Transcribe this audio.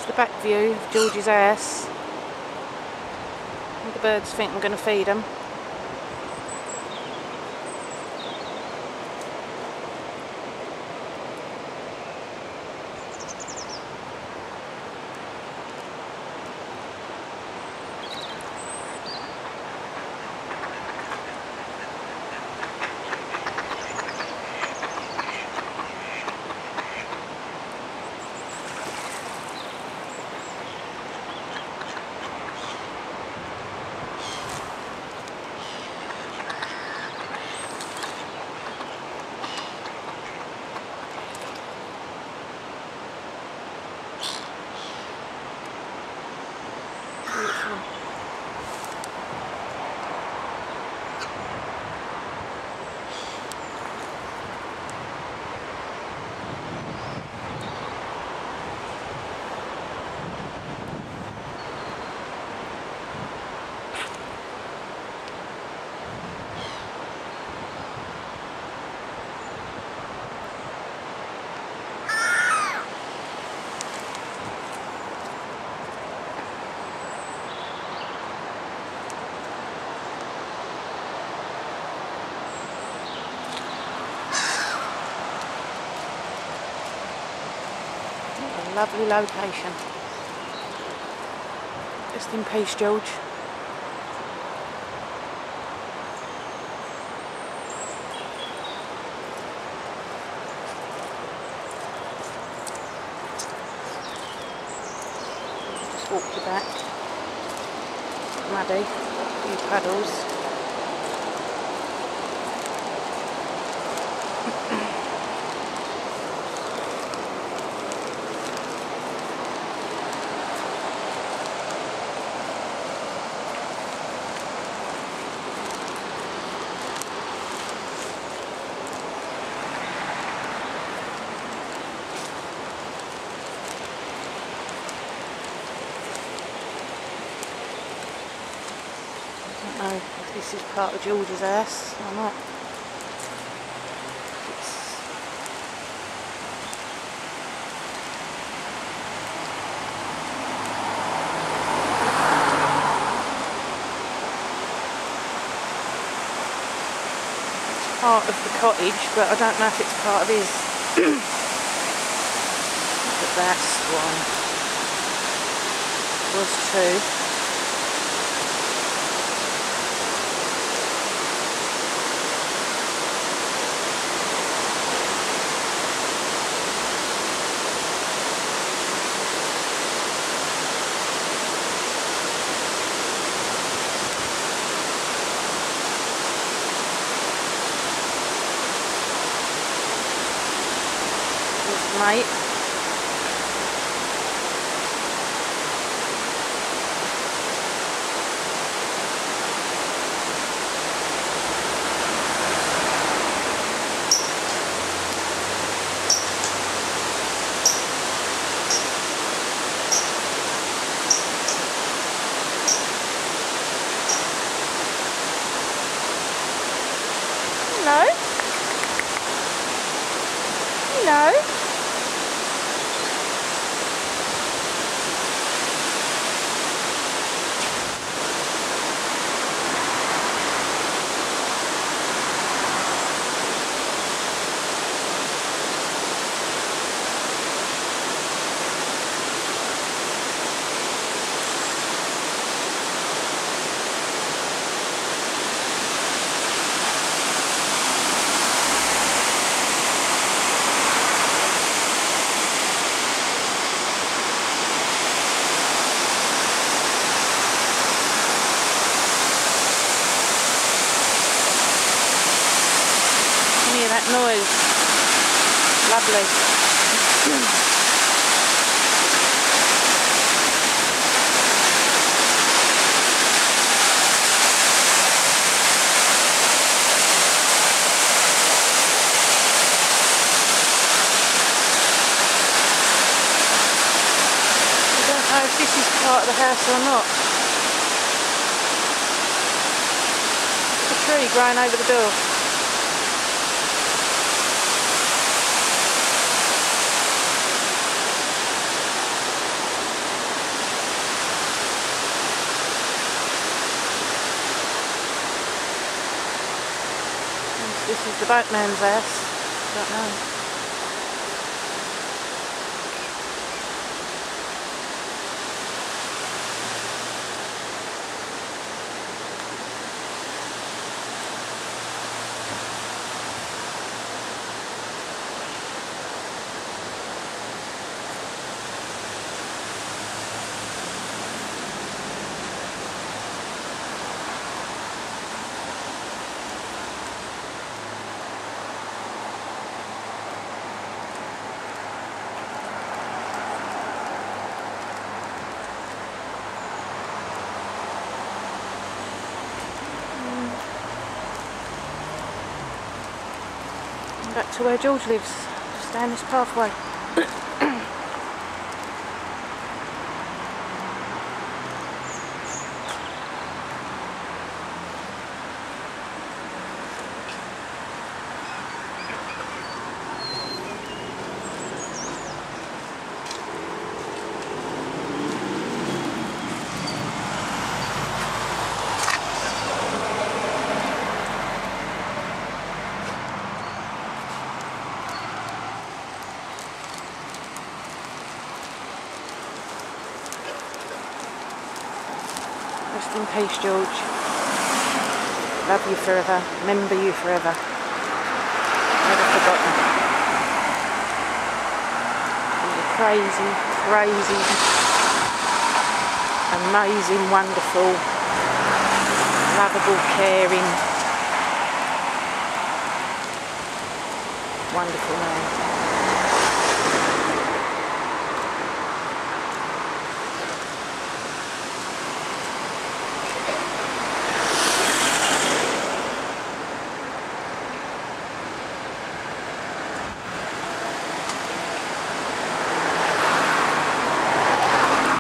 the back view of George's house. All the birds think I'm going to feed them. Beautiful. Lovely location. Just in peace, George. Just walk you back. Muddy. A few puddles. I don't know if this is part of George's house or not. It's part of the cottage, but I don't know if it's part of his. Look at that swan. There was two. Mate. Hello. Hello. That noise, lovely. I don't know if this is part of the house or not. There's a tree growing over the door. This is the boatman's house. Don't know. Back to where George lives, just down this pathway. Rest in peace, George. Love you forever. Remember you forever. Never forgotten. You were crazy, crazy, amazing, wonderful, lovable, caring, wonderful man.